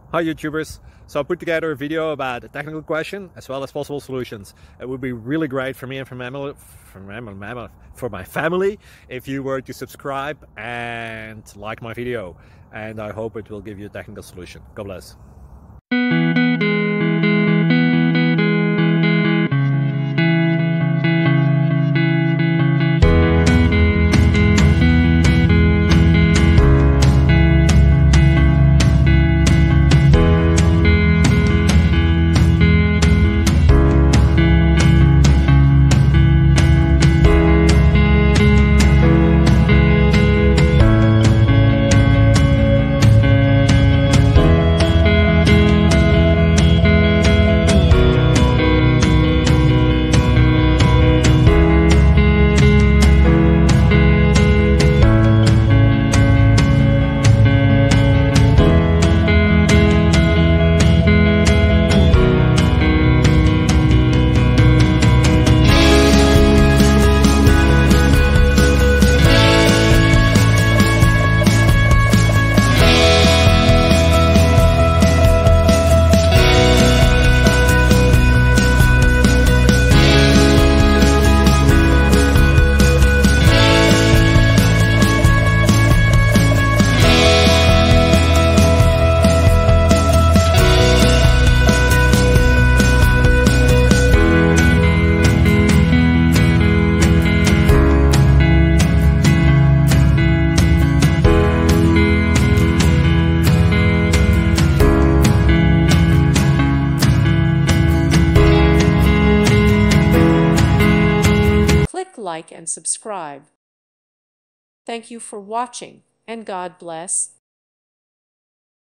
Hi YouTubers! So I put together a video about a technical question as well as possible solutions. It would be really great for me and for my family if you were to subscribe and like my video, and I hope it will give you a technical solution. God bless. Like and subscribe. Thank you for watching, and God bless.